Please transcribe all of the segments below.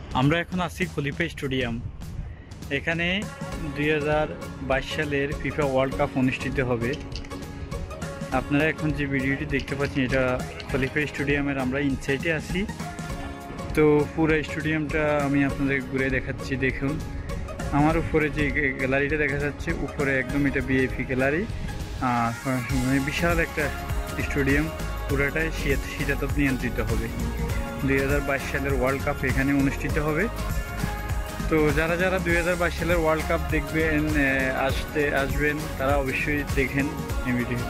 আমরা এখন আছি খলিফা স্টেডিয়াম। এখানে 2022 সালের ফিফা ওয়ার্ল্ড কাপ অনুষ্ঠিত হবে। আপনারা এখন যে ভিডিওটি দেখতে পাচ্ছেন এটা খলিফা স্টেডিয়ামের আমরা ইনসাইডে আছি। তো পুরো স্টেডিয়ামটা আমি আপনাদের ঘুরে দেখাচ্ছি। দেখুন আমার উপরে যে গ্যালারিটা দেখা যাচ্ছে, উপরে একদম এটা ভিআইপি গ্যালারি। আর বিশাল একটা স্টেডিয়াম, পুরোটাই শীতাতপ নিয়ন্ত্রিত হবে। 2022 সালের ওয়ার্ল্ড কাপ এখানে অনুষ্ঠিত হবে। তো যারা যারা 2022 সালের ওয়ার্ল্ড কাপ দেখবেন আসবেন তারা অবশ্যই দেখেন এই ভিডিও।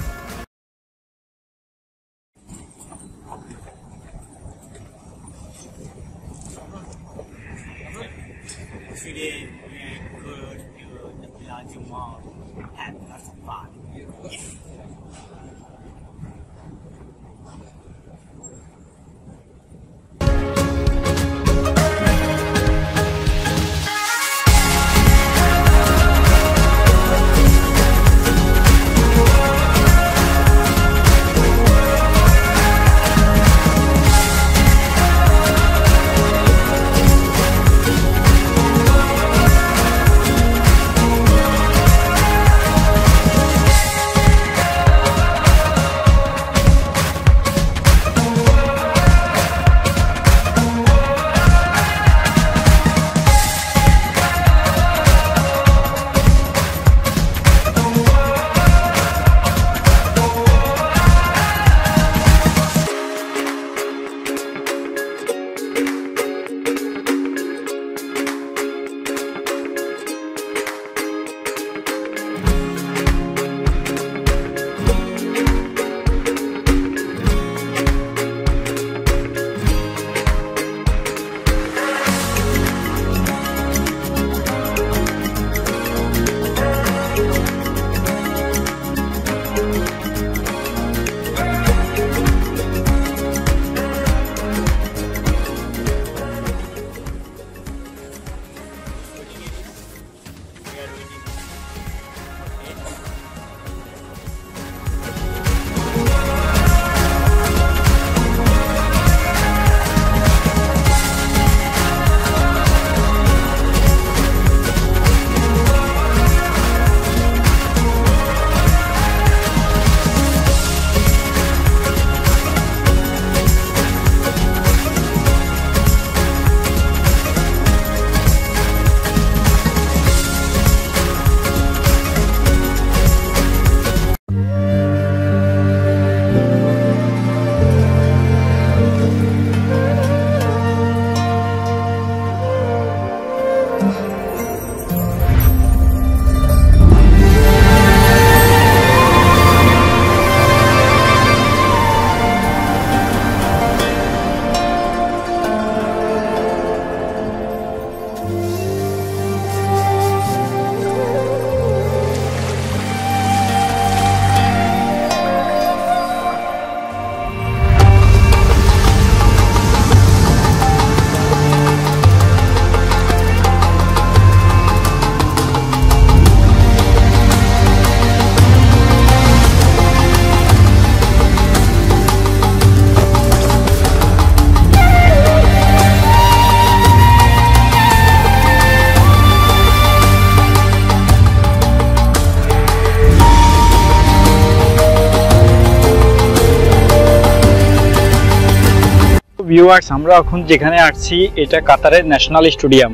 ভিউয়ার্স, আমরা এখন যেখানে আসছি এটা কাতারের ন্যাশনাল স্টেডিয়াম।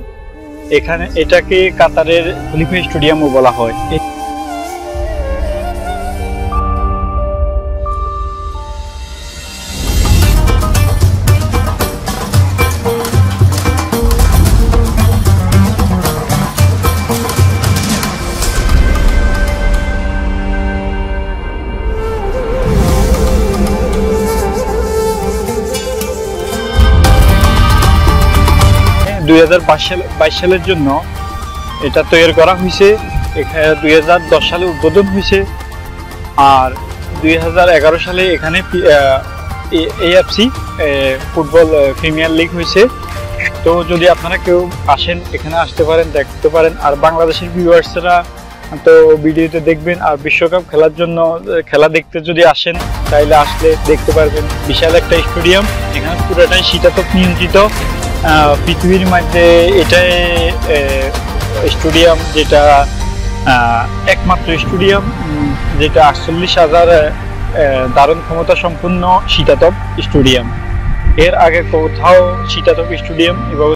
এটাকে কাতারের খলিফা স্টেডিয়ামও বলা হয়। 2022 সালের জন্য এটা তৈরি করা হয়েছে। 2010 সালে উদ্বোধন হয়েছে। আর 2011 সালে এখানে এএফসি ফুটবল প্রিমিয়ার লিগ হয়েছে। তো যদি আপনারা কেউ আসেন এখানে আসতে পারেন, দেখতে পারেন। আর বাংলাদেশের ভিউয়ার্সরা তো ভিডিওতে দেখবেন। আর বিশ্বকাপ খেলার জন্য খেলা দেখতে যদি আসেন তাইলে আসলে দেখতে পারবেন। বিশাল একটা স্টেডিয়াম, এখানে পুরোটাই শীতাতপ নিয়ন্ত্রিত। পৃথিবীর মধ্যে এটাই স্টেডিয়াম যেটা একমাত্র স্টেডিয়াম যেটা 48,000 ধারণ ক্ষমতা সম্পন্ন শীতাতপ স্টেডিয়াম। এর আগে কোথাও শীতাতপ স্টেডিয়াম এভাবে